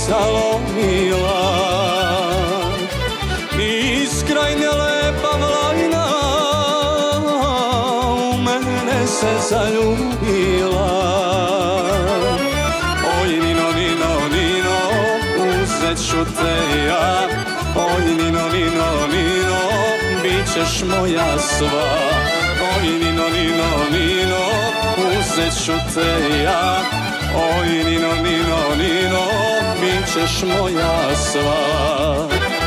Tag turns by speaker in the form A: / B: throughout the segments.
A: zalomila, iz krajnje lepa mlajna u mene se zaljubila. Oj Nino, Nino, Nino, uzet ću te ja. Oj Nino, Nino, Nino, bit ćeš moja sva. Oj Nino, Nino, Nino, uzet ću te ja. Oj Nino, Nino, Nino, bit ćeš moja sva.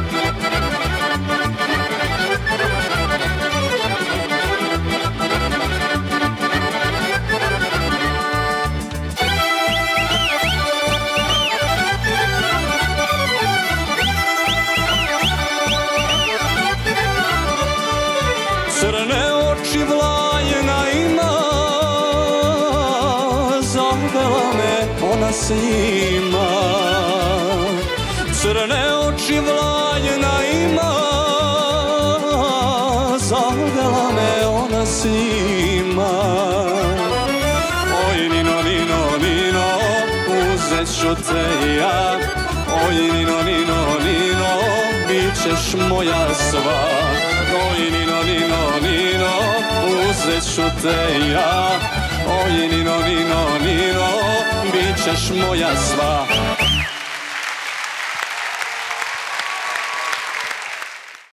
A: Crne oči vlajena ima, zavela me ona svima. Crne oči vlajena ima, zavela me ona svima. Oj Nino, Nino, Nino, uzet ću te ja. Oj Nino, Nino, Nino, bit ćeš moja sva. Oj Nino, Nino, Nino, uzet ću te ja. Oj Nino, Nino, Nino, bit ćeš moja sva.